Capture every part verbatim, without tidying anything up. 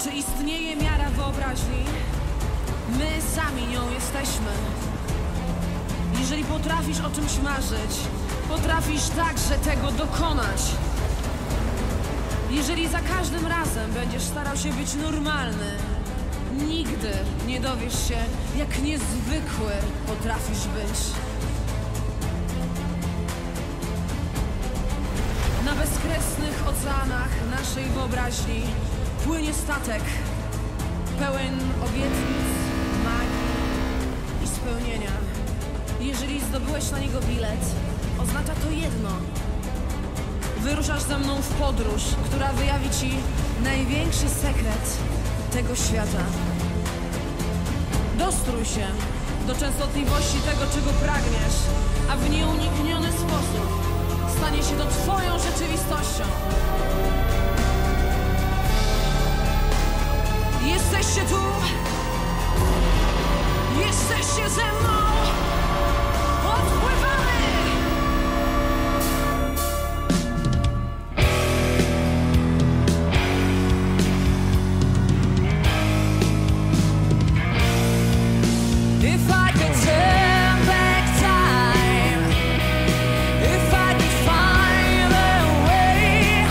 Czy istnieje miara wyobraźni? My sami nią jesteśmy. Jeżeli potrafisz o czymś marzyć, potrafisz także tego dokonać. Jeżeli za każdym razem będziesz starał się być normalny, nigdy nie dowiesz się, jak niezwykły potrafisz być. Na bezkresnych oceanach naszej wyobraźni płynie statek pełen obietnic, magii i spełnienia. Jeżeli zdobyłeś na niego bilet, oznacza to jedno. Wyruszasz ze mną w podróż, która wyjawi ci największy sekret tego świata. Dostrój się do częstotliwości tego, czego pragniesz, a w nieunikniony sposób stanie się to twoją rzeczywistością. Jesteście tu, jesteście ze mną, odpływamy! If I could turn back time, if I could find a way,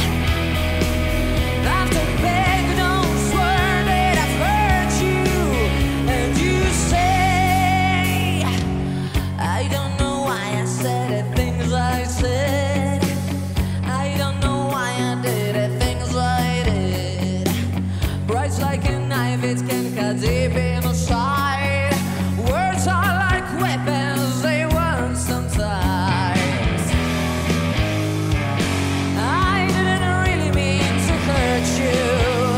after begged on swear that I've hurt you, and you say, I don't know why I said the things I said, I don't know why I did the things I did, bright like a knife, it can cut deep in the side. Words are like weapons, they work sometimes. I didn't really mean to hurt you,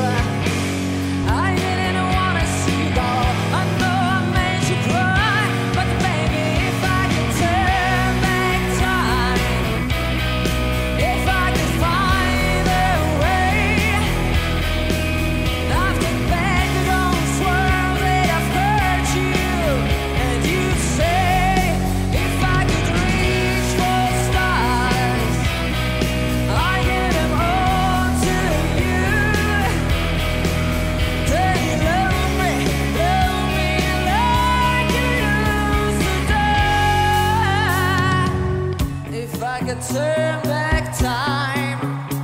I didn't want to see you go, I know I made you cry, but baby, if I could turn back time, if I could find a way, after begged on swear that I've hurt you, and you say, if I could reach for stars, I give them all to you, then you love me, love me like you used to do. If I could turn back time,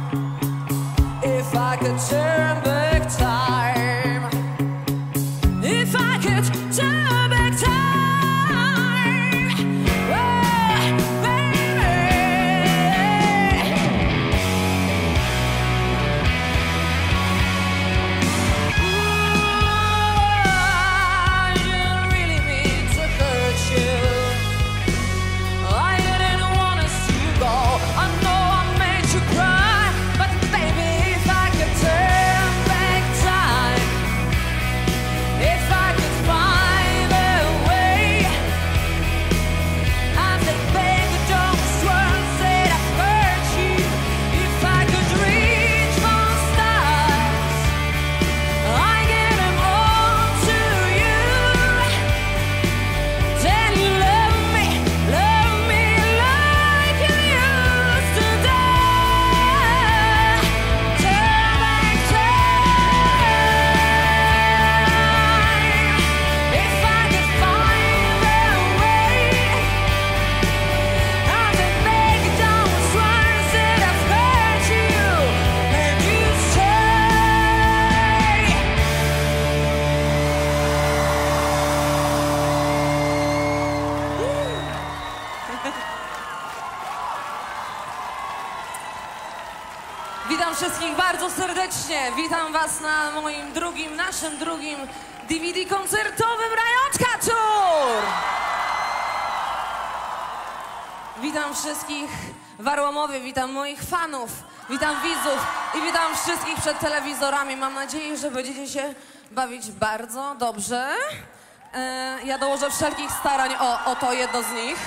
if I could turn back time, if I could turn back time, oh, baby. Ooh, I didn't really mean to hurt you, I didn't want to see you go, I know I made you cry, but baby, if I could turn back time, if I could find a way, after begged don't swear said I've hurt you, if I could reach for stars, I give them all to you, then you love me, love me like you used to do. Turn back time, if I could find a way, after begged don't swear said I've hurt you, and you say, witam wszystkich bardzo serdecznie. Witam was na moim drugim, naszym drugim D V D koncertowym Rajączka Tour. Witam wszystkich w Arłamowie, witam moich fanów, witam widzów i witam wszystkich przed telewizorami. Mam nadzieję, że będziecie się bawić bardzo dobrze. E, ja dołożę wszelkich starań o, o to jedno z nich.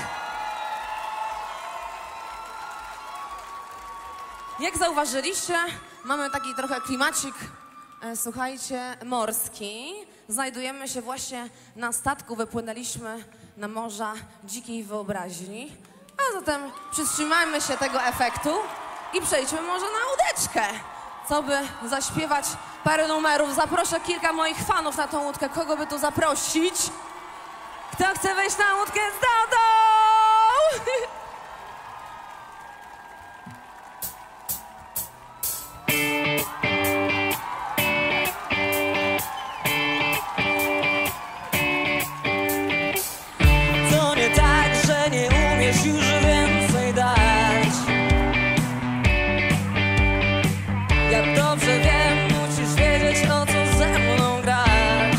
Jak zauważyliście, mamy taki trochę klimacik, e, słuchajcie, morski. Znajdujemy się właśnie na statku, wypłynęliśmy na morza dzikiej wyobraźni. A zatem przytrzymajmy się tego efektu i przejdźmy może na łódeczkę. co by zaśpiewać parę numerów. Zaproszę kilka moich fanów na tą łódkę. Kogo by tu zaprosić? Kto chce wejść na łódkę z Dodą? To nie tak, że nie umiesz już więcej dać. Jak dobrze wiem, musisz wiedzieć, o co ze mną grasz.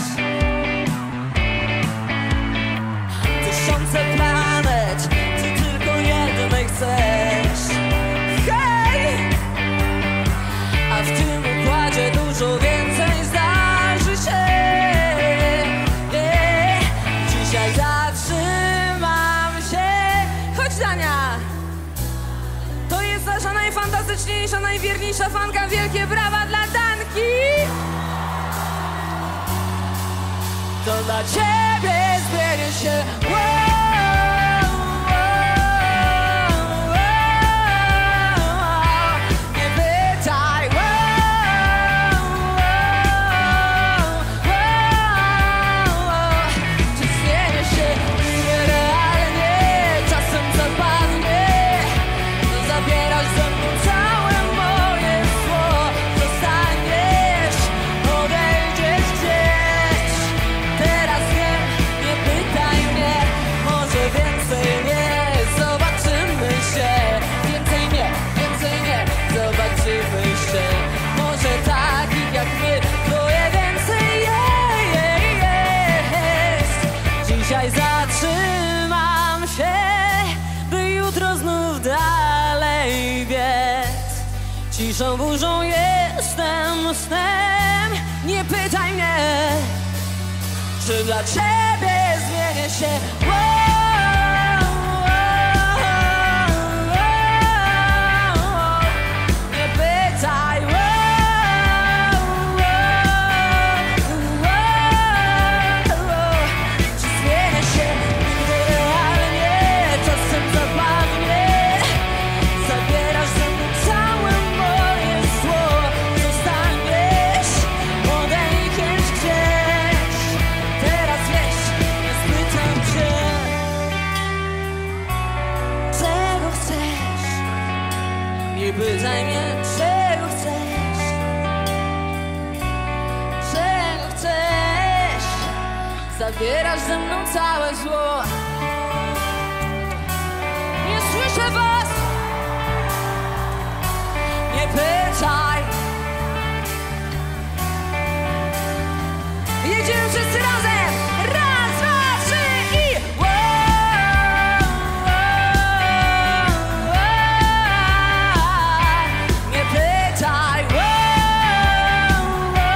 Tysiące planet, ty tylko jednej chcesz. Hej! A w tym układzie dużo więcej zdarzy się. Yeah. Dzisiaj zatrzymam się. Chodź, Dania! To jest nasza najfantastyczniejsza, najwierniejsza fanka. Wielkie brawa dla Danki! To dla ciebie zmienię się. Wow, wow, wow. Nie pytaj. Wow, wow, wow. Czy zmienię się nierealnie? Czasem zapadnie. Zabierasz ze mną całe moje zło. Zostaniesz, odejdziesz gdzieś. Teraz wiem, nie pytaj mnie. Może więcej nie, zobaczymy się. Więcej nie, więcej nie, zobaczymy się. Może takich jak my, troje więcej jest. Dzisiaj zatrzymam się, by jutro znów dalej biec. Ciszą, burzą jestem snem. Nie pytaj mnie, czy dla ciebie zmienię się. Wow, wow, wow. Nie pytaj. Wow, wow, wow. Czy zmienię się nierealnie? Czasem zapadnie. Zabierasz ze mną całe moje zło. Zostaniesz, odejdziesz gdzieś. Teraz wiesz, nie spytam cię, czego chcesz. Nie pytaj mnie, czego chcesz. Czego chcesz. Zabierasz ze mną całe zło. Nie słyszę was. Nie pytaj. Jedziemy wszyscy razem. Raz, dwa, trzy i wow, wow, wow. Nie pytaj. Wow,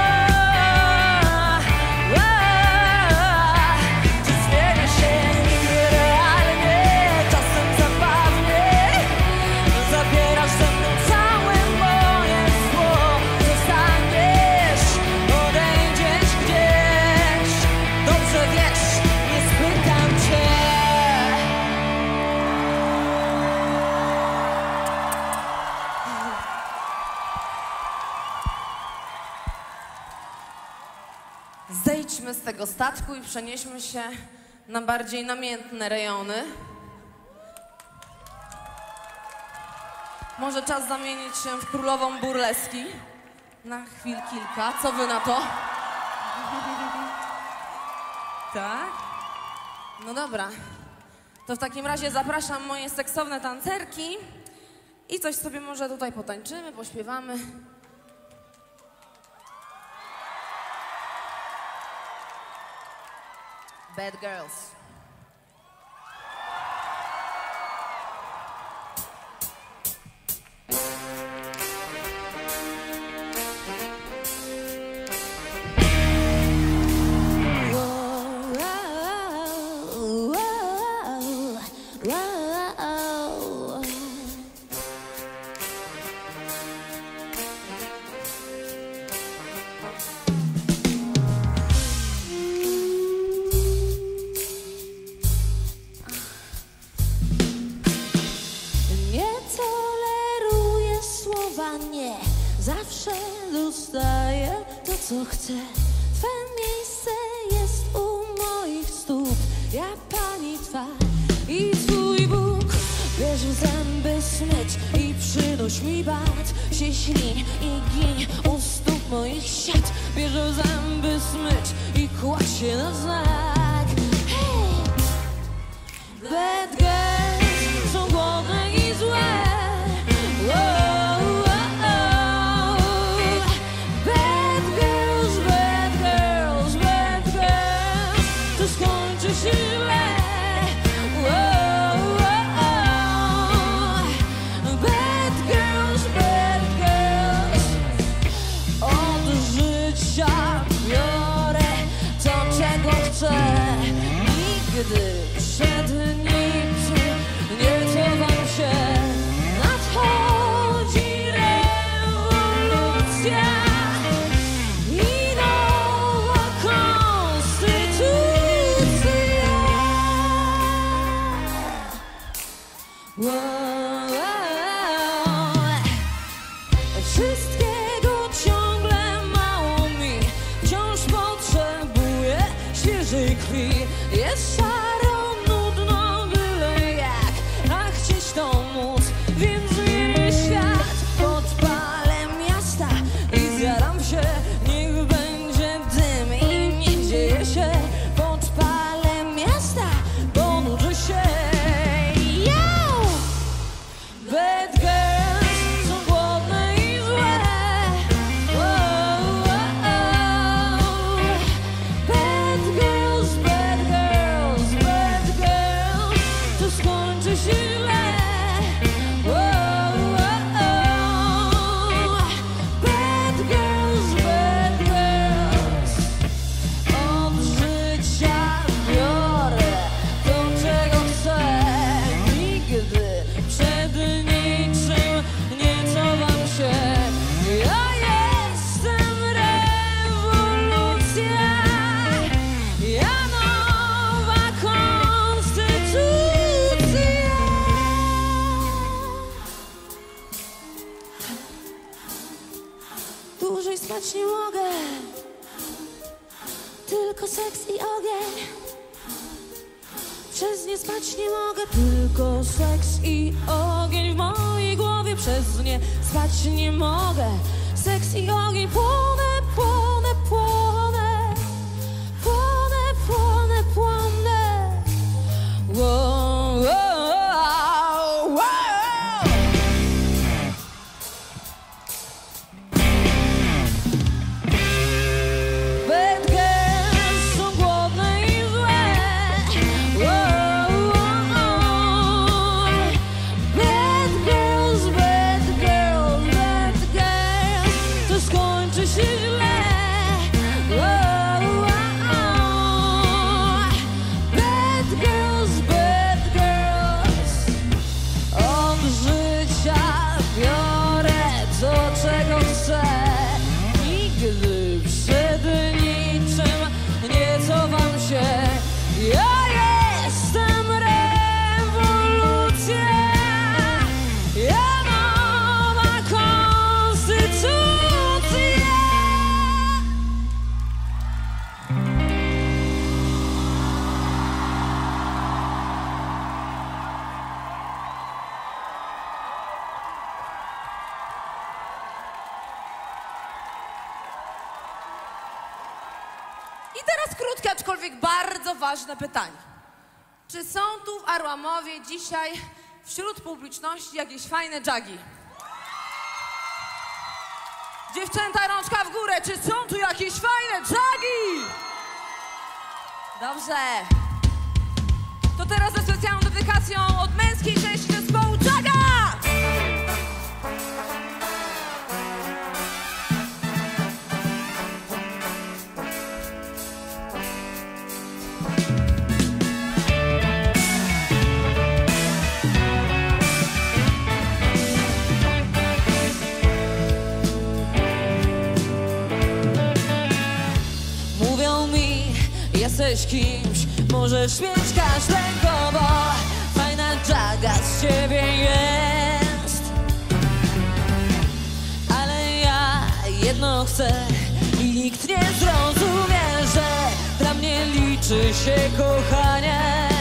wow, wow. Czy zmienię się nierealnie? Czasem zapadnie. Zabierasz ze mną całe moje zło. Zostaniesz, odejdziesz gdzieś. Dobrze wiesz, nie spytam cię. Zejdźmy z tego statku i przenieśmy się na bardziej namiętne rejony. Może czas zamienić się w królową burleski. Na chwil kilka. Co wy na to? Tak? No dobra. To w takim razie zapraszam moje seksowne tancerki i coś sobie może tutaj potańczymy, pośpiewamy. Bad Girls. co chcę. Twe miejsce jest u moich stóp. Ja Pani Twa i Twój Bóg. Bierz w zęby smycz i przynoś mi bat. Się ślin i giń u stóp moich siat. Bierz w zęby smycz i kładź się na znak. Hey! Bad girls są głodne i złe. Wow, wow, wow. Bad girls, bad girls, bad girls. To skończy się źle. Wow, wow. Bad girls, bad girls. Od życia biorę to, czego chcę. Nigdy przed niczym nie cofam się. Nadchodzi rewolucja i nowa konstytucja. Wow. Wszystkiego ciągle mało mi. Wciąż potrzebuję świeżej krwi. Jest szaro, nudno, byle jak, a chcieć to móc, więc zmienię świat. Podpalę miasta i zjaram się. Niech będzie dym i nie dzieje się. Podpalę miasta, ponurzę się. Yo! Bad girls są głodne i złe. Wow, wow. Bad girls, bad girls, bad girls. To skończy się źle. Wow, wow. Bad girls, bad girls. Od życia biorę to, czego chcę. Nigdy przed niczym nie cofam się. Ja jestem rewolucja. Ja nowa konstytucja. Dłużej spać nie mogę. Tylko seks i ogień. Przez nie spać nie mogę. Tylko seks i ogień w mojej głowie. Przez nie spać nie mogę. Seks i ogień. Płonę, płonę, płonę. Płonę, płonę, płonę. Wow, wow, wow. Bad girls są głodne i złe. Wow, wow. Bad girls, bad girls, bad girls. To skończy się źle. Wow, wow. Bad girls, bad girls. Od życia biorę to, czego chcę. Nigdy przed niczym nie cofam się. Ja jestem rewolucja. Ja nowa konstytucja. I teraz krótkie, aczkolwiek bardzo ważne pytanie. Czy są tu w Arłamowie dzisiaj wśród publiczności jakieś fajne dżagi? Dziewczęta, rączka w górę. Czy są tu jakieś fajne dżagi? Dobrze. To teraz ze specjalną dedykacją od męskiej części zespołu Jaga! Mówią mi, jesteś kimś, możesz mieć każdego, bo fajna Jaga z ciebie jest. Ale ja jedno chcę i Nikt nie zrozumie, że dla mnie liczy się kochanie.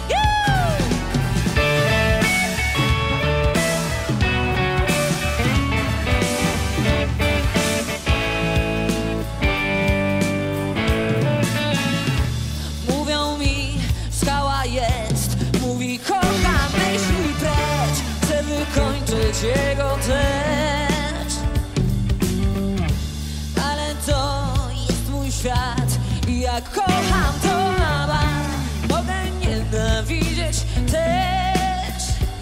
Mówią mi, skała jest, mówi kocham, myśli precz, chcę wykończyć jego też. Ale to jest mój świat i jak kocham to na bank, mogę nienawidzieć też.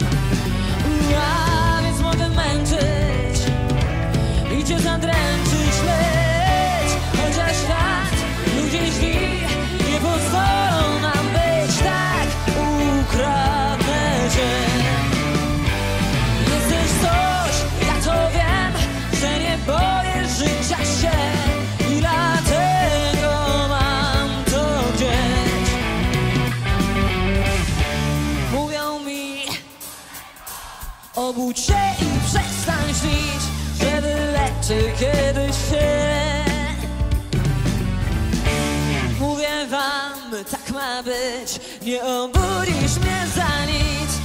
A więc mogę męczyć i cię zadręczyć, lecz chociaż lat ludzie źli nie pozwolą nam być tak, ukradnę cię. Jesteś coś, ja to wiem, że nie boję życia się i dlatego mam to gdzieś. Mówią mi, obudź się i przestań śnić, że wyleczy kiedyś się. Mówię wam, tak ma być, nie obudzisz mnie za nic.